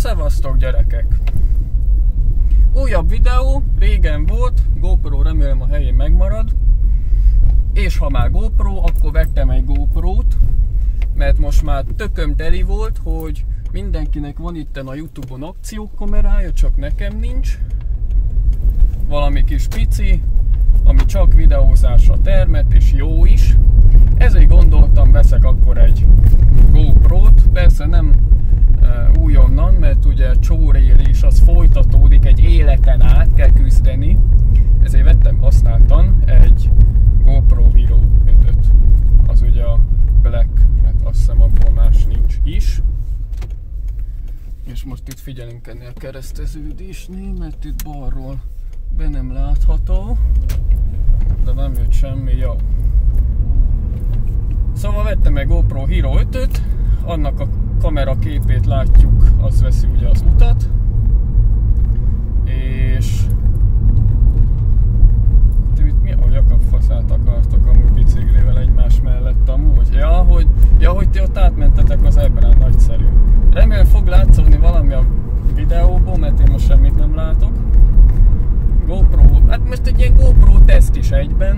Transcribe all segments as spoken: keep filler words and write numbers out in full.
Szevasztok gyerekek! Újabb videó, régen volt, GoPro, remélem a helyén megmarad. És ha már GoPro, akkor vettem egy GoPro-t, mert most már tököm teli volt, hogy mindenkinek van itten a YouTube-on akciókamerája, csak nekem nincs. Valami kis pici, ami csak videózásra termett, és jó is. Ezért gondoltam, veszek akkor egy GoPro-t, persze nem uh, újonnan, mert ugye csórélés az folytatódik, egy életen át kell küzdeni. Ezért vettem használtan egy GoPro Hero ötöt. Az ugye a Black, mert azt hiszem abból más nincs is. És most itt figyelünk ennél a kereszteződésnél, mert itt balról be nem látható, de nem jött semmi, jó. Szóval vettem egy GoPro Hero ötöt, annak a kamera képét látjuk, az veszi ugye az utat, és itt mi a jakabfaszát akartok amúgy biciklivel egymás mellett amúgy? Ja, hogy, ja, hogy ti ott átmentetek az Ebrán, nagyszerű. Remélem fog látszódni valami a videóból, mert én most semmit nem látok. GoPro, hát most egy ilyen GoPro teszt is egyben,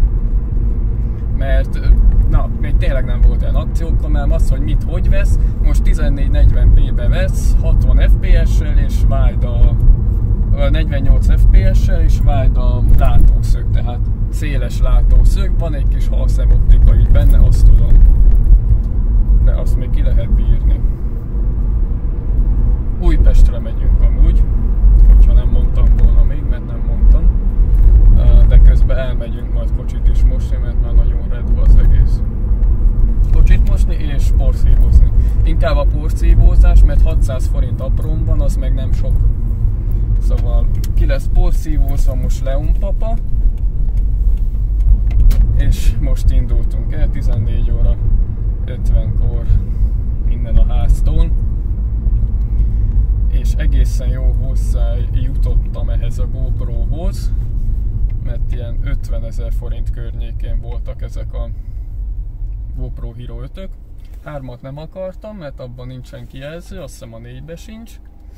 mert na, még tényleg nem volt olyan akciókamerám, az, hogy mit hogy vesz, most tizennégy negyven pé-be vesz, hatvan ef pé es-sel és vájd a negyvennyolc ef pé es-sel és vájd a látószög, tehát széles látószög, van egy kis halszemoptika így benne, azt tudom, de azt még ki lehet bírni. Újpestre megyünk amúgy, hogyha nem mondtam volna még, mert nem mondtam, de közben elmegyünk majd kocsit is mosni, mert már nagyon redva az egész. Kocsit mosni és porszívózni. Inkább a porszívózás, mert hatszáz forint aprón van, az meg nem sok. Szóval ki lesz porszívózva most Leon papa, és most indultunk el tizennégy óra ötvenkor innen a háztól. És egészen jó hozzá jutottam ehhez a GoPro-hoz, mert ilyen ötvenezer forint környékén voltak ezek a GoPro Hero ötök. Hármat nem akartam, mert abban nincsen kijelző, azt hiszem a négybe sincs.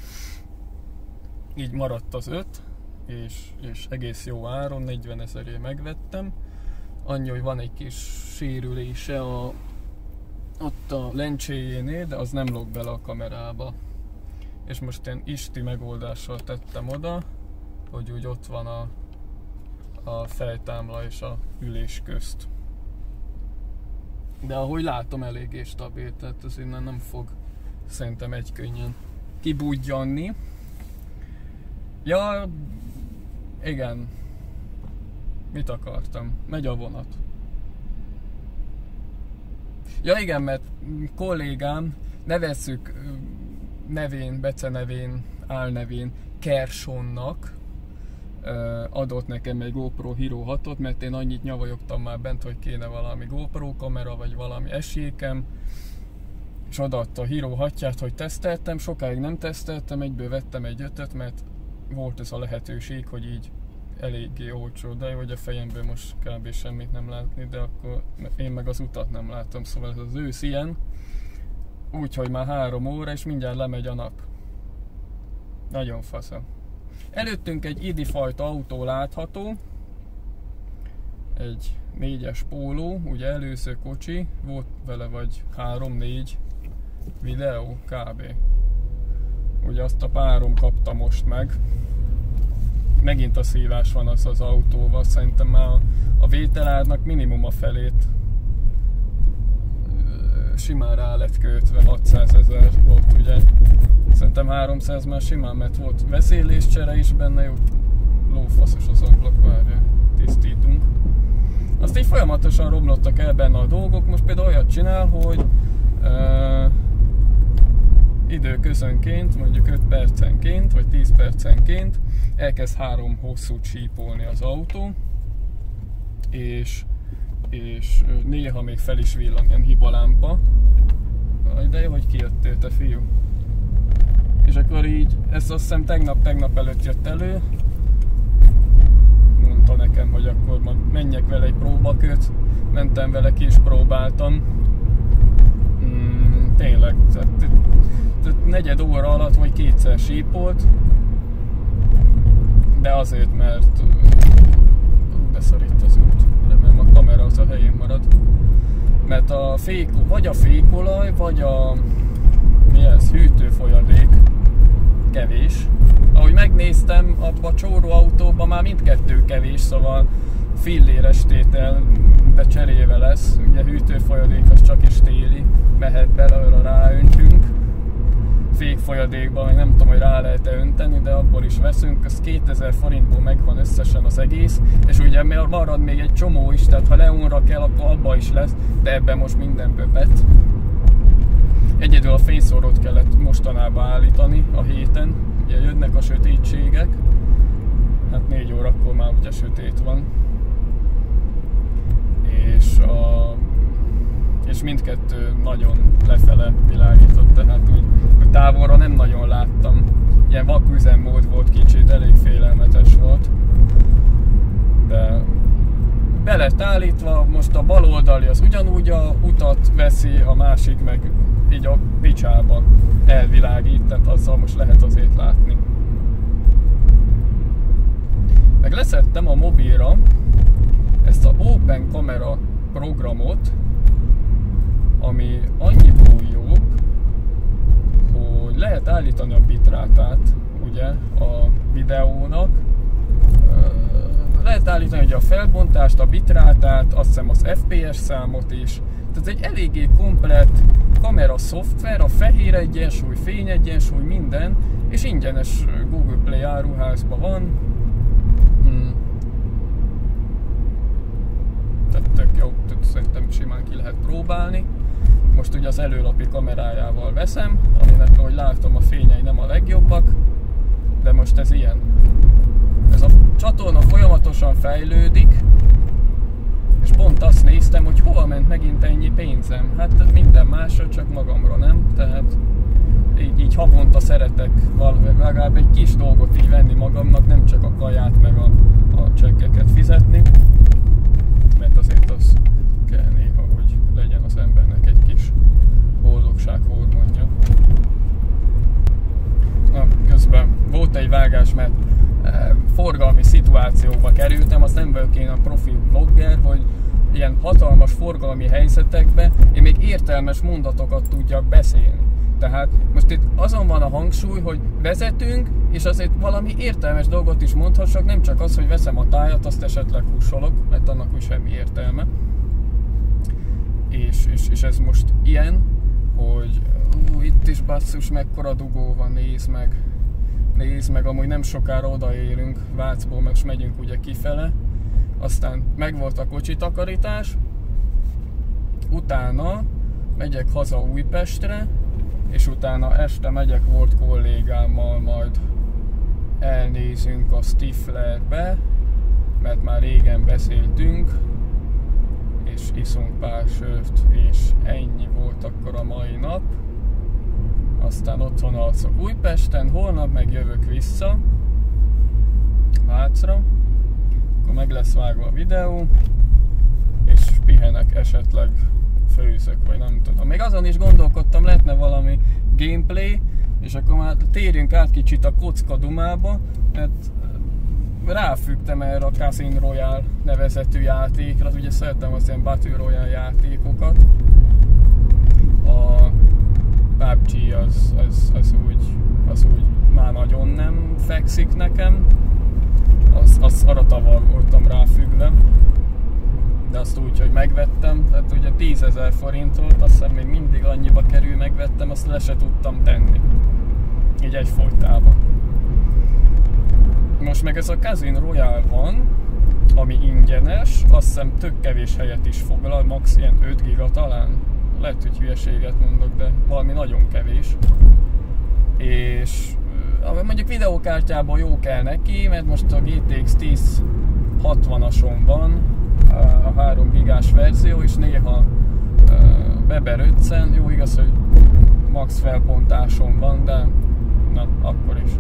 Így maradt az öt, és, és egész jó áron, negyvenezerért megvettem. Annyi, hogy van egy kis sérülése a, ott a lencséjénél, de az nem lóg bele a kamerába. És most ilyen isti megoldással tettem oda, hogy úgy ott van a, a fejtámla és a ülés közt. De ahogy látom, eléggé stabil, tehát ez innen nem fog szerintem egykönnyen kibudjanni. Ja, igen. Mit akartam? Megy a vonat. Ja igen, mert kollégám, nevezzük nevén, becenevén, álnevén Kersonnak adott nekem egy GoPro Hero hatot, mert én annyit nyavajogtam már bent, hogy kéne valami GoPro kamera, vagy valami esélykem, és odaadta a Hero hatját, hogy teszteltem, sokáig nem teszteltem, egyből vettem egy ötöt, mert volt ez a lehetőség, hogy így eléggé olcsó, de jó, hogy a fejemből most kb. Semmit nem látni, de akkor én meg az utat nem látom, szóval ez az ősz ilyen. Úgyhogy már három óra, és mindjárt lemegy a nap. Nagyon fasza. Előttünk egy idi fajta autó látható. Egy négyes póló, ugye előző kocsi. Volt vele vagy három-négy videó kb. Ugye azt a párom kapta most meg. Megint a szívás van az az autóval. Szerintem már a vételárnak minimum a felét simán rá lett költve, hatszázezer volt ugye. Szerintem háromszáz már simán, mert volt vezérléscsere is benne, jó lófaszos az ablak, várja, tisztítunk. Azt így folyamatosan romlottak el benne a dolgok, most például olyat csinál, hogy uh, időközönként, mondjuk öt percenként, vagy tíz percenként elkezd három hosszút sípolni az autó, és és néha még fel is villan ilyen hibalámpa. De jó, hogy kijöttél, te fiú. És akkor így, ez azt hiszem tegnap-tegnap előtt jött elő. Mondta nekem, hogy akkor menjek vele egy próbaköt. Mentem vele ki és próbáltam. Mm, tényleg, negyed óra alatt vagy kétszer sípolt, de azért, mert beszorít az út, remélem a kamera az a helyén marad, mert a fék, vagy a fékolaj, vagy a mi ez, hűtőfolyadék kevés. Ahogy megnéztem, abba a csóróautóban már mindkettő kevés, szóval filléres tétel, de cserébe lesz. Ugye hűtőfolyadék az csak is téli, mehet belőle, ráöntünk. Fékfolyadékban meg nem tudom, hogy rá lehet-e önteni, de abból is veszünk. Az kétezer forintból megvan összesen az egész, és ugye marad még egy csomó is, tehát ha leunra kell, akkor abba is lesz, de ebben most minden pöpet. Egyedül a fényszórót kellett mostanában állítani a héten, ugye jönnek a sötétségek, hát négy órakor már ugye sötét van, és, a, és mindkettő nagyon lefele világított, tehát úgy, hogy távolra nem nagyon láttam, ilyen vaküzemmód volt kicsit, elég félelmetes volt, de be lett állítva, most a bal oldali az ugyanúgy a utat veszi, a másik meg így a picsába elvilágít, tehát azzal most lehet azért látni. Meg leszettem a mobilra ezt a Open Camera programot, ami annyiból jobb, hogy lehet állítani a bitrátát ugye a videónak, lehet állítani ugye a felbontást, a bitrátát, azt hiszem az ef pé es számot is. Tehát egy eléggé komplett kamera szoftver, a fehér egyensúly, fény egyensúly, minden, és ingyenes Google Play áruházban van. Hmm. Tehát tök jó, tehát szerintem simán ki lehet próbálni. Most ugye az előlapi kamerájával veszem, aminek, ahogy látom, a fényei nem a legjobbak, de most ez ilyen. Ez a csatorna folyamatosan fejlődik, és pont azt néztem, hogy hova ment megint ennyi pénzem. Hát minden másra, csak magamra nem, tehát így, így havonta szeretek legalább egy kis dolgot így venni magamnak, nem csak a kaját meg a, a csekkeket fizetni, mert azért az kell néha, hogy legyen az embernek egy kis boldogság hormonja. Na, közben volt egy vágás, mert forgalmi szituációba kerültem, azt nem vagyok én a profi vlogger, hogy ilyen hatalmas forgalmi helyzetekben én még értelmes mondatokat tudjak beszélni. Tehát most itt azon van a hangsúly, hogy vezetünk, és azért valami értelmes dolgot is mondhassak, nem csak az, hogy veszem a tájat, azt esetleg húsolok, mert annak úgy semmi értelme. És, és, és ez most ilyen, hogy ú, itt is basszus, mekkora dugó van, nézd meg. Nézd meg, amúgy nem sokára odaérünk Vácból, meg megyünk ugye kifele. Aztán megvolt a kocsitakarítás, utána megyek haza Újpestre, és utána este megyek volt kollégámmal, majd elnézünk a Stiflerbe, mert már régen beszéltünk, és iszunk pár sört, és ennyi volt akkor a mai nap. Aztán otthon alszok Újpesten, holnap meg jövök vissza Vácra, akkor meg lesz vágva a videó, és pihenek, esetleg főzök, vagy nem tudom. Még azon is gondolkodtam, lehetne valami gameplay, és akkor már térjünk át kicsit a kocka dumába, mert ráfügtem erre a Casino Royale nevezetű játékra, ugye szeretem az ilyen Battle Royale játékokat. A pé u bé gé az, az, az, úgy, az úgy már nagyon nem fekszik nekem, az, az arra tavaly voltam ráfüggve, de azt úgy, hogy megvettem, tehát ugye tízezer forint volt, azt hiszem még mindig annyiba kerül, megvettem, azt le se tudtam tenni, így egyfolytában. Most meg ez a Casino Royale van, ami ingyenes, azt hiszem tök kevés helyet is foglal, max ilyen öt giga talán. Lehet, hogy hülyeséget mondok, de valami nagyon kevés. És mondjuk videókártyában jó kell neki, mert most a gé té iksz tíz hatvanason van a három gigás verzió, és néha Weber ötven, jó igaz, hogy max felbontáson van, de na, akkor is.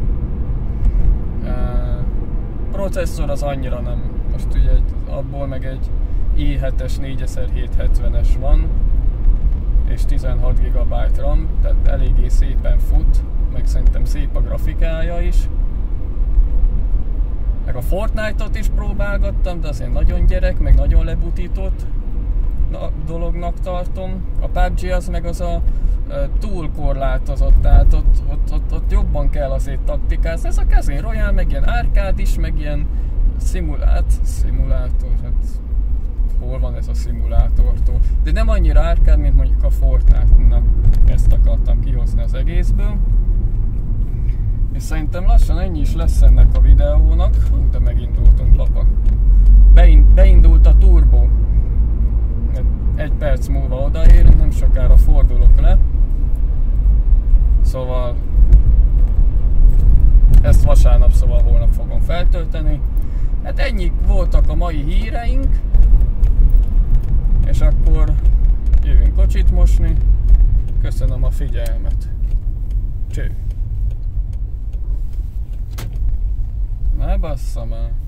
Processzor az annyira nem, most ugye abból meg egy i hetes négyezer-hétszázhetvenes van, és tizenhat gigabyte RAM, tehát eléggé szépen fut, meg szerintem szép a grafikája is. Meg a Fortnite-ot is próbálgattam, de azért nagyon gyerek, meg nagyon lebutított dolognak tartom. A pé u bé gé az meg az a túl korlátozott, tehát ott, ott, ott, ott jobban kell azért taktikázni. Ez a Casino Royale meg ilyen árkád is, meg ilyen szimulát, szimulátor, hát hol van ez a szimulátortól? De nem annyira árkád, mint mondjuk a Fortnite-nak. Ezt akartam kihozni az egészből. És szerintem lassan ennyi is lesz ennek a videónak. Hú, de megindultunk, lapa. Beind, beindult a turbo. Egy perc múlva odaérünk, nem sokára fordulok le. Szóval ezt vasárnap, szóval holnap fogom feltölteni. Hát ennyi voltak a mai híreink. És akkor jövünk kocsit mosni. Köszönöm a figyelmet. Cső. Ne bassza már.